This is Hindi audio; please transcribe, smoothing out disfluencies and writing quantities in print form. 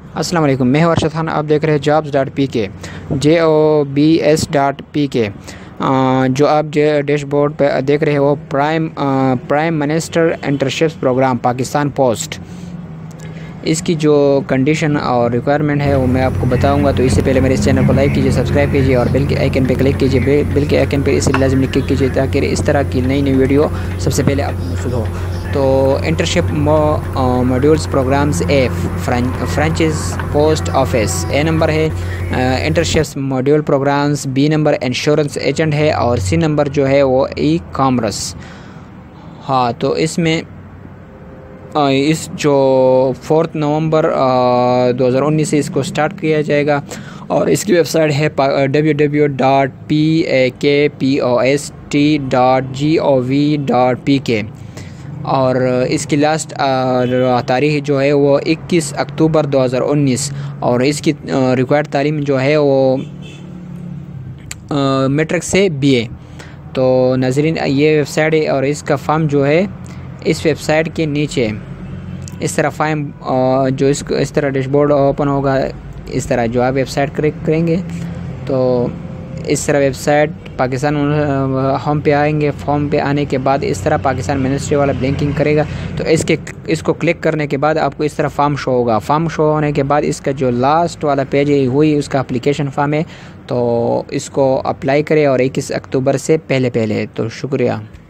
अस्सलाम वालेकुम, मैं हूं अरशद खान। आप देख रहे हैं jobs.pk jobs.pk। जो आप डैशबोर्ड पे देख रहे हैं वो prime minister internship programme Pakistan post. इसकी जो कंडीशन और रिक्वायरमेंट है वो मैं आपको बताऊंगा। तो इससे पहले मेरे इस चैनल को लाइक कीजिए, सब्सक्राइब कीजिए और बेल के आइकन पे क्लिक कीजिए। बेल के आइकन पे इसे लाजमी क्लिक कीजिए ताकि इस तरह की नई नई वीडियो सबसे पहले आपको मौसूल हो। तो internship modules programmes A franchise post office A number है। Internship module programmes B number insurance agent है और सी नंबर जो है वो ई कॉमर्स। हाँ, तो इसमें इस जो 4 नवंबर 2019 से इसको स्टार्ट किया जाएगा और इसकी वेबसाइट है www.pakpost.gov.pk और इसकी लास्ट तारीख जो है वो 21 अक्टूबर 2019 और इसकी रिक्वायर्ड तालीम जो है वो मैट्रिक से बीए। तो नाज़रीन, ये वेबसाइट है और इसका फॉर्म जो है इस वेबसाइट के नीचे इस तरह फॉर्म जो इस तरह डैशबोर्ड ओपन होगा। इस तरह जो आप वेबसाइट क्लिक करेंगे तो इस तरह वेबसाइट पाकिस्तान होम पे आएंगे। फॉर्म पे आने के बाद इस तरह पाकिस्तान मिनिस्ट्री वाला ब्लिंकिंग करेगा तो इसको क्लिक करने के बाद आपको इस तरह फॉर्म शो होगा। फॉर्म शो होने के बाद इसका जो लास्ट वाला पेज है हुई उसका एप्लीकेशन फॉर्म है, तो इसको अप्लाई करें और 21 अक्टूबर से पहले। तो शुक्रिया।